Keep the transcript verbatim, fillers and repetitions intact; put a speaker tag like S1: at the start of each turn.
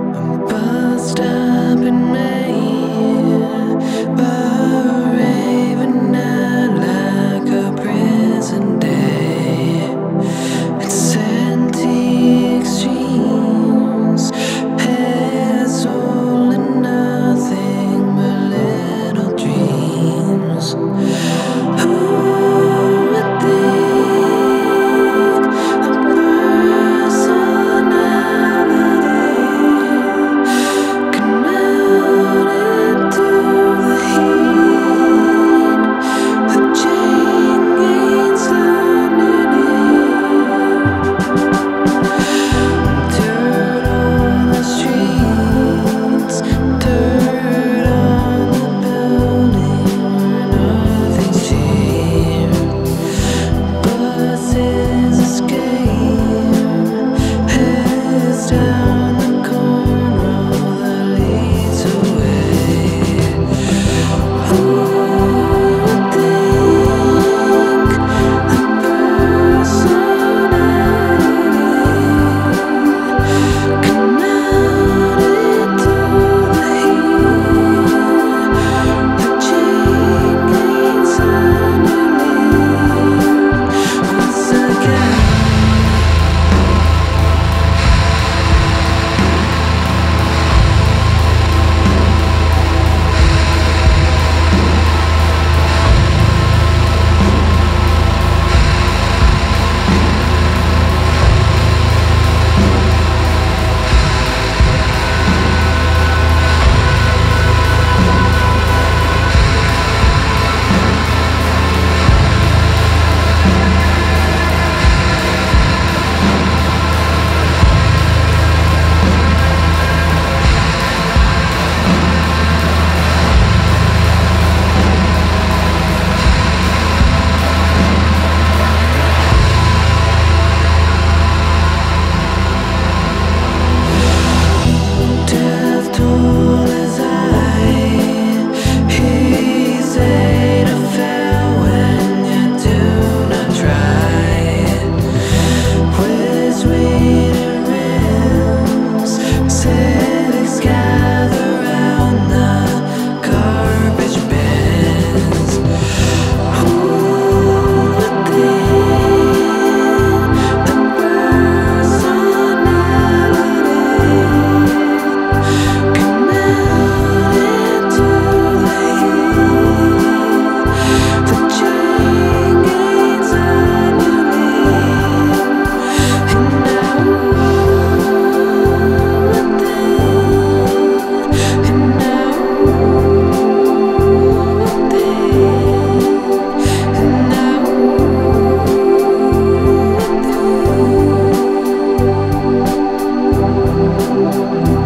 S1: Bus stop in Maine, Barrhaven night like a prison day. It's empty extremes, heads all and nothing but little dreams. Who would think a personality can melt into the heat? The chain gains underneath. Dirt on the streets, dirt on the building where nothing's cheap. Buses escape, heads down the corner that leads away. Who would think the personality can melt into the heat? The chain gains underneath once again. Death toll is high. He said a farewell when you do not try. With sweeter rims, civics gather round the garbage bins. Who would think the personality can melt into the heat? The chain gains underneath. And now who would think? And now who would think? And now who would think?